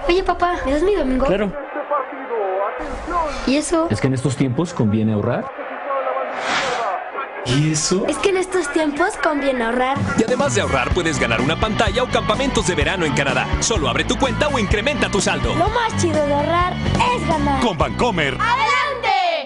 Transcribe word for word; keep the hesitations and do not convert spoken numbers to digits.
Oye, papá, ¿me das mi domingo? Claro. ¿Y eso? Es que en estos tiempos conviene ahorrar. ¿Y eso? Es que en estos tiempos conviene ahorrar. Y además de ahorrar, puedes ganar una pantalla o campamentos de verano en Canadá. Solo abre tu cuenta o incrementa tu saldo. Lo más chido de ahorrar es ganar. Con Bancomer. ¡Adelante!